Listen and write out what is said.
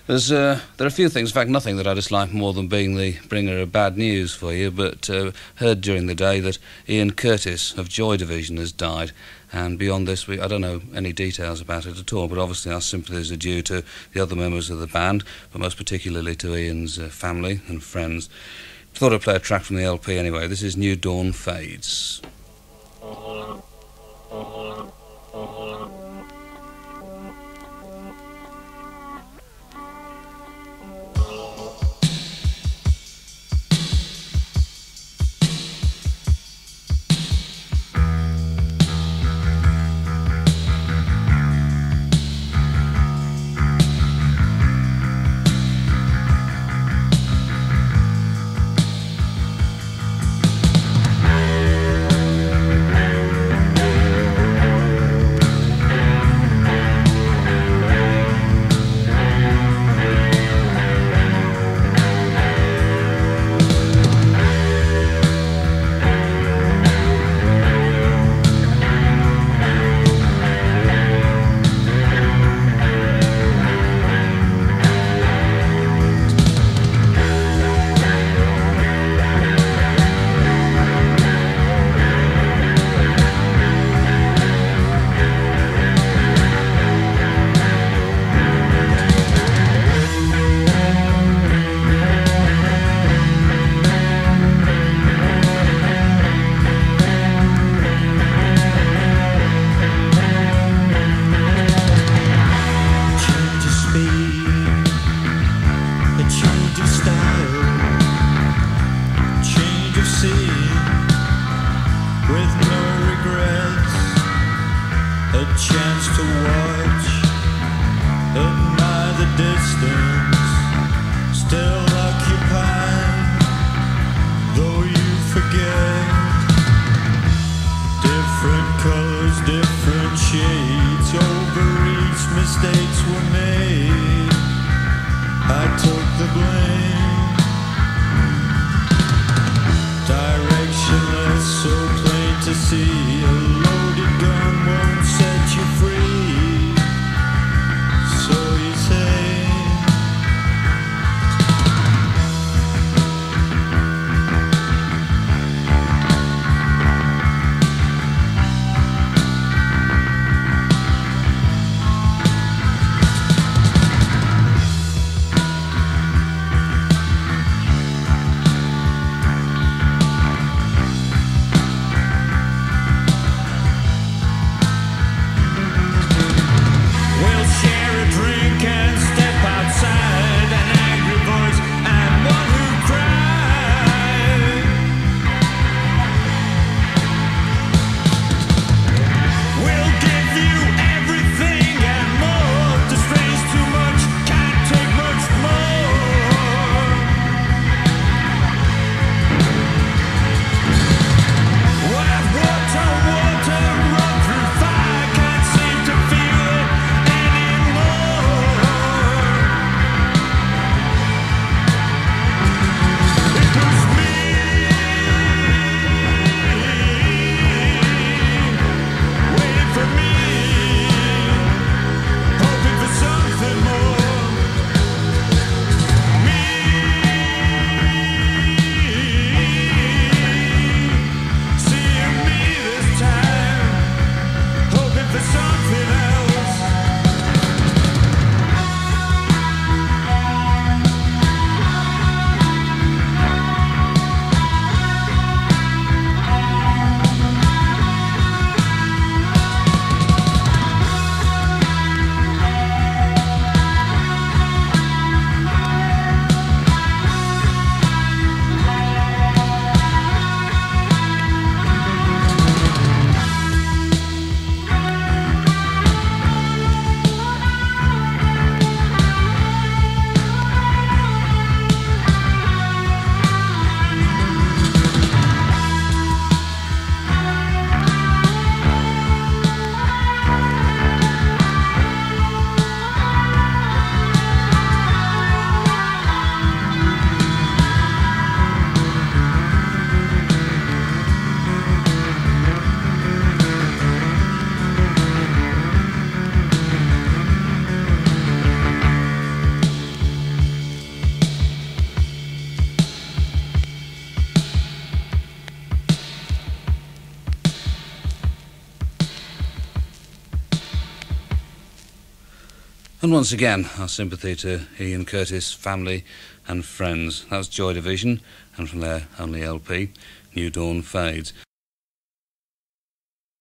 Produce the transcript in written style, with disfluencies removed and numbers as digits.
There are a few things, in fact nothing that I dislike more than being the bringer of bad news for you, but heard during the day that Ian Curtis of Joy Division has died, and beyond this I don't know any details about it at all, but obviously our sympathies are due to the other members of the band, but most particularly to Ian's family and friends. Thought I'd play a track from the LP anyway. This is New Dawn Fades. And once again, our sympathy to Ian Curtis' family and friends. That was Joy Division, and from their only LP, New Dawn Fades.